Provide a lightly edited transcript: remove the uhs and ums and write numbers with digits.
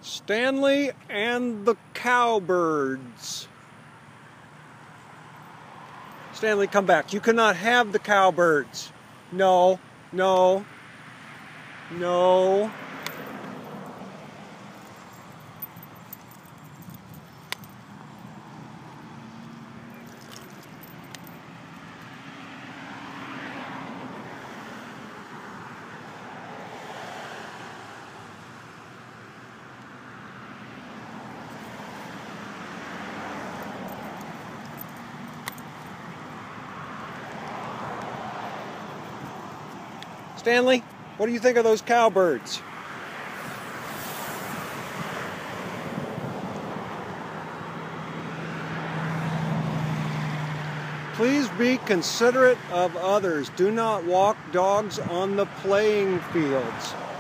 Stanley and the cowbirds. Stanley, come back. You cannot have the cowbirds. No, no, no. Stanley, what do you think of those cowbirds? Please be considerate of others. Do not walk dogs on the playing fields.